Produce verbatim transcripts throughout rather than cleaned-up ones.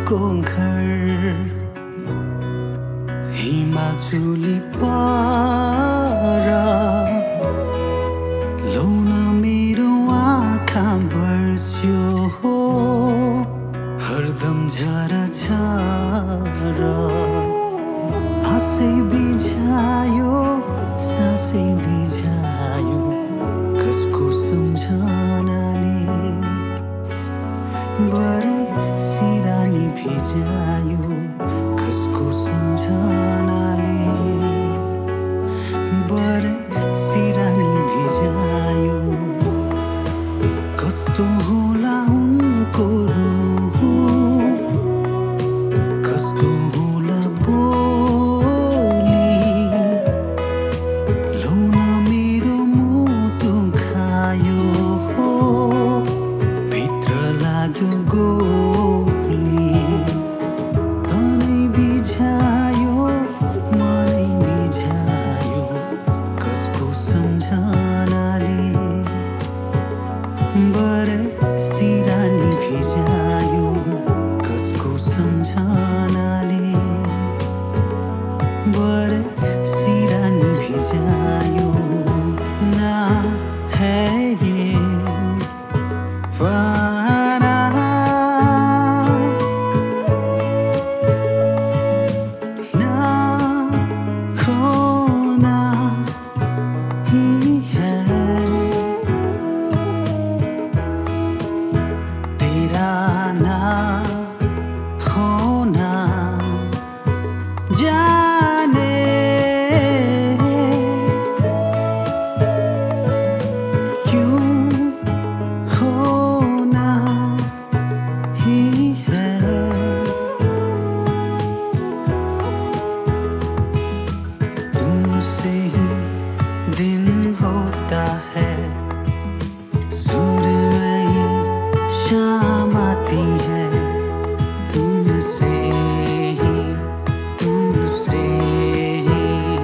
को घर हिमाचली पारा लौन मेरो आँखा बर्स्यो हो हरदम झरा झरा आशै बिझायो सासै बिझायो कसको सम्झनाले बरै सिरानी भिजायो कसको सम्झनाले बरै सिरानी भिजायो कस्तो होला उनको रूप कस्तो होला बोली लौन मेरो मुटु खायो हो भित्र लाग्यो गोली तनै बिझायो मनै बिझायो कसको सम्झनाले बरै सिरानी भिजायो कसको सम्झनाले बरै सिरानी भिजायो ना है ये वारा ना खोना ही है तेरा ना होना जाने क्यों होना ही है तुमसे ही दिन होता है सूरमई शाम आती है तुमसे ही तुमसे ही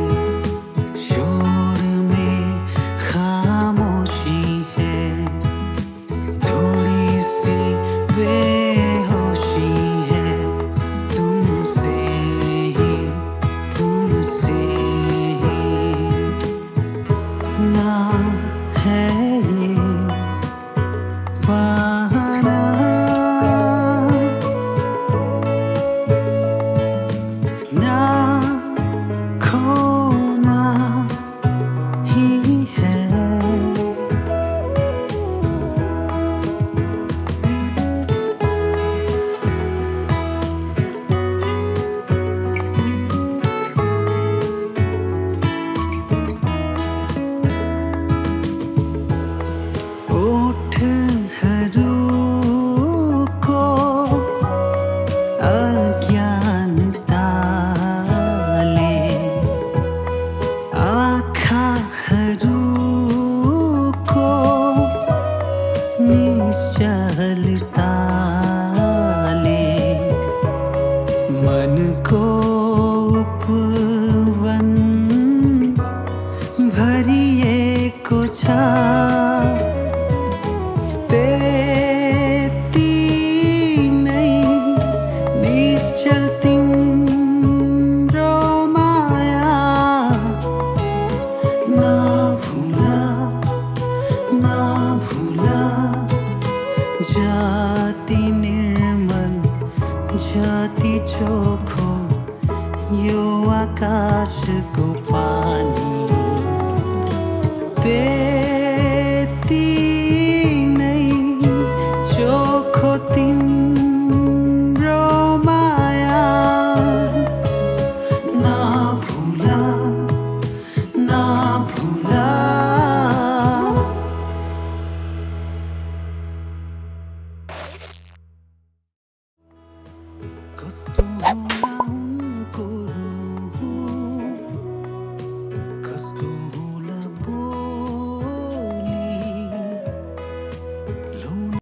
शोर में खामोशी है थोड़ी सी बेहोशी है तुमसे ही तुमसे ही ना है ये बहाना ना खोना ही है ओठहरूको अज्ञानताले आँखाहरूको निश्चलताले मनको उपवन भरिएको छ त्यति नै निश्चल तिम्रो माया नभुला नभुला जाति निर्मल जाति